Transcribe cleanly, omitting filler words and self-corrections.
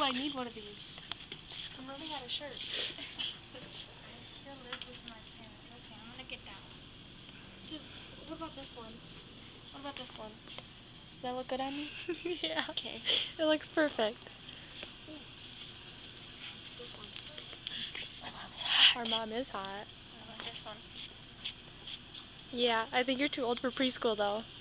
I need one of these. I'm running out of shirts. I still live with my parents. Okay, I'm gonna get that one. What about this one? What about this one? Does that look good on me? Yeah. Okay. It looks perfect. This one. My mom's hot. Our mom is hot. I want this one. Yeah, I think you're too old for preschool though.